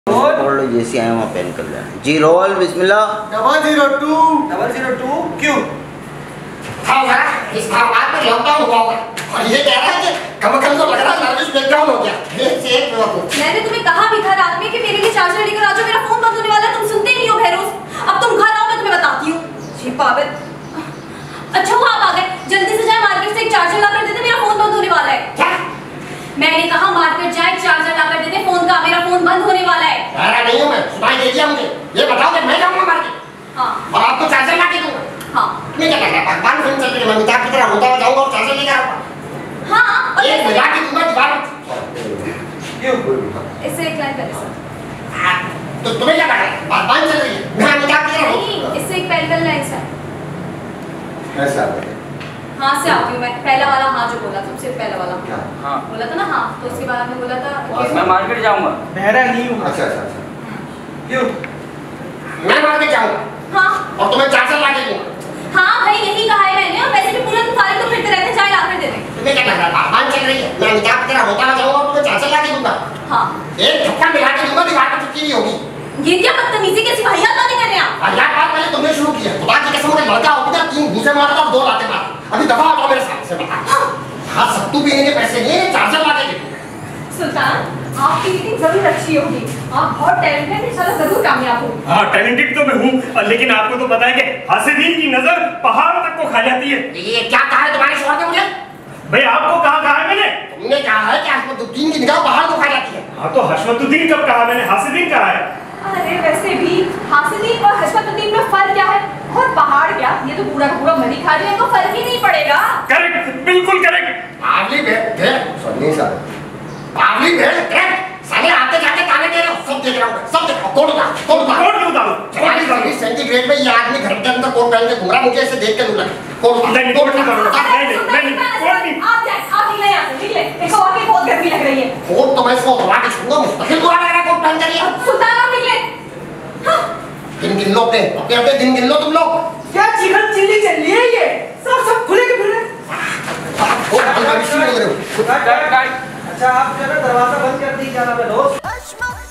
जैसे आए वहाँ पेन कर लेना जी। रोल बिस्मिल्लाह। 002 क्यों? इस बात में लॉकडाउन हुआ होगा और ये कह रहा है कि कम तो लग रहा है नर्वस ब्रेकडाउन हो गया। मैंने तुम्हें कहा भी था रात में कि मेरे लिए चार्जर लेकर आ जाओ, मेरा फोन बंद होने वाला है। तुम सुनते ही नहीं हो बहरोज। अब तुम घर आओ, मैं तुम्हें बताती हूँ। जी पागल। अच्छा हुआ आप आ गए, जल्दी से जाए मार्केट से एक चार्जर ला कर दे दे, मेरा फोन बंद होने वाला है। क्या? मैंने कहा मार्केट जाए चार्जर ला कर दे दे फोन का, मेरा फोन बंद होने वाला है। अरे नहीं हूँ मैं, सुनाई दे दिया मुझे। ये बताओ कि मैं जाऊँगा मार्केट? हाँ। और आपको चार्जर ला के दूँगा? हाँ। तुम्हें क्या लग रहा है भगवान फिल्म चल रही है, मैं अमिताभ की तरह होता हुआ जाऊँगा और चार्जर लेकर आऊँगा? हाँ। और एक मिला के दूँगा दीवार में। क्यों? इससे एक लाइन पहले सर। तो तुम्हें क्या लग रहा है भगवान चल रही है, मैं अमिताभ की तरह हूँ? नहीं, इससे एक पहले लाइन सर। ऐसा हाँ से आती हूँ मैं। पहला वाला हाँ जो बोला तुमसे, पहला वाला हाँ बोला था ना हाँ, तो उसके बाद आपने बोला था मैं मार्केट जाऊँगा। बहरा नहीं हूँ। अच्छा क्यों? मैं मार्केट जाऊँगा हाँ। और तुम्हें चार्जर ला के दूँगा। हाँ भाई यही कहा है मैंने, और वैसे भी पूरा दिन सारे तो फिरते रहते हैं, चाय ला कर दे दे। तुम्हें क्या लग रहा है भगवान चल रही है, मैं अमिताभ की तरह होता हुआ जाऊँगा और तुम्हें चार्जर ला के दूँगा? हाँ। एक थप्पड़ मिला के दूँगा, दीवार पर चिपकी नहीं होगी। ये क्या बदतमीजी कैसी वाहियात बातें कर रहे हैं आप? यार बात पहले तुमने शुरू किया। खुदा की कसम मुझे लड़का होता था 3 घूसे मारता और 2 लाते मारता। अभी दफा हटाओ मेरे साथ से बता। हाँ सत्तू पीने के पैसे नहीं है, चार्जर ला के दे। सुल्तान आपकी मीटिंग जरूर अच्छी होगी, आप बहुत टैलेंटेड, इंशाल्लाह जरूर कामयाब होंगे। हाँ टैलेंटेड तो मैं हूँ, लेकिन आपको तो पता है कि हासिदीन की नजर पहाड़ तक को खा जाती है। ये क्या कहा है तुम्हारे शोहर ने मुझे? भाई आपको कहा है मैंने? तुमने कहा है कि हसमुद्दीन की निगाह पहाड़ को खा जाती है। हाँ तो हशमतुद्दीन कब कहा मैंने? हासिदीन कहा है। अरे वैसे भी हासिदीन और हशमतुद्दीन में फर्क क्या है? और पहाड़ क्या, ये तो पूरा पूरा मनी खा रहे हैं, तो फर्क ही नहीं पड़ेगा। करेक्ट, बिल्कुल करेक्ट। पावली भेड़ सुननी साले, पावली भेड़ साले आते जाते ताने दे रहे हो। सब देख रहा हूँ, सब देख रहा हूँ। कोट उतारो। कोट सेंटीग्रेड में ये आदमी घर के अंदर कोट पहन के घूम रहा है, मुझे ऐसे देख के नहीं लगा। कोट उतारो। नहीं कोट नहीं करो। नहीं आप जाए, आप निकले यहाँ से, निकले। एक और की बहुत गर्मी लग रही है। कोट तो मैं इसको उतार के छूंगा, मुस्तकिल बुरा लग रहा है कोट पहन कर ये। सुल्तान आप निकले। दिन गिन लो अपने दिन गिन लो तुम लोग। क्या चिकन चिल्ली चल रही है ये? सब खुले के खुले। अच्छा आप जो है दरवाजा बंद कर दी जाना दोस्त।